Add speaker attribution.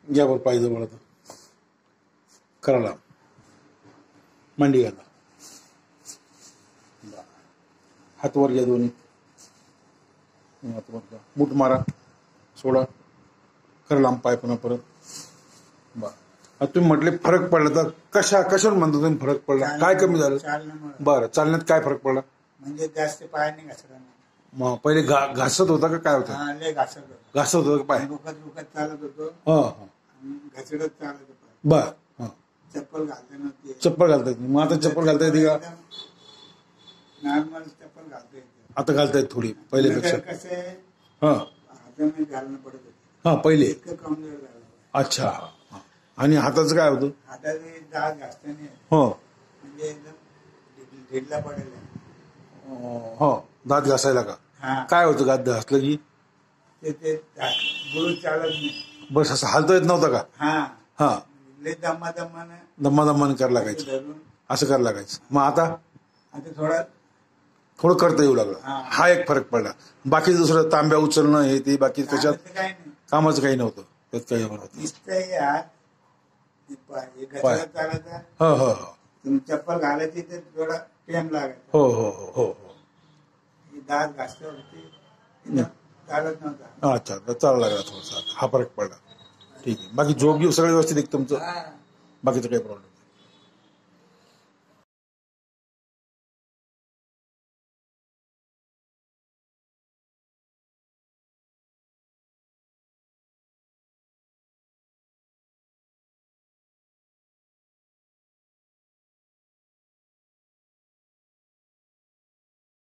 Speaker 1: घ्या बरं पाहिजे मला तर करायला मांडी घाला हात वर घ्या दोन्ही हात वर घ्या मूठ मारा सोडा करा लांब पाय पुन्हा परत बरं आता तुम्ही म्हटले फरक पडला तर कशावर म्हणता तुम्ही फरक पडला काय कमी झालं बरं चालण्यात काय फरक पडला
Speaker 2: म्हणजे जास्त पाय नाही घासला
Speaker 1: मग पहिले घासत होता का काय होतं घासत होतं का पाय
Speaker 2: रुकत चालत होतो घसडत चालत होतो
Speaker 1: बर
Speaker 2: चप्पल घालता नव्हती
Speaker 1: चप्पल घालता येत मग आता चप्पल घालता येते का
Speaker 2: नॉर्मल चप्पल घालता येते
Speaker 1: आता घालता येत थोडी पहिल्यापेक्षा
Speaker 2: कसे
Speaker 1: हाताने
Speaker 2: घालणं पडत होते
Speaker 1: पहिले
Speaker 2: कमजोर झालं
Speaker 1: अच्छा आणि हाताचं काय होतं
Speaker 2: हाताने दात घासताना म्हणजे एकदम ढिडला पडेल
Speaker 1: दात घासायला का काय होतं दात घासलं की
Speaker 2: ते गुळू चालत नाही
Speaker 1: बस असं हालता येत नव्हतं का दम्मानं करायला लागायचं असं करायला लागायचं मग आता थोडं करता येऊ लागलं हा एक फरक पडला बाकी दुसरं तांब्या उचलणं हे ते बाकी त्याच्यात कामाचं काही नव्हतं त्यात काही
Speaker 2: चप्पल घालायची तर थोडा टाइम लागायचा
Speaker 1: हो
Speaker 2: दात घासल्यावरती चालत नव्हता
Speaker 1: अच्छा चालायला लागला थोडासा हा फरक पडला ठीक आहे बाकी झोप घेऊ सगळं व्यवस्थित एक तुमचं बाकीचं काही प्रॉब्लेम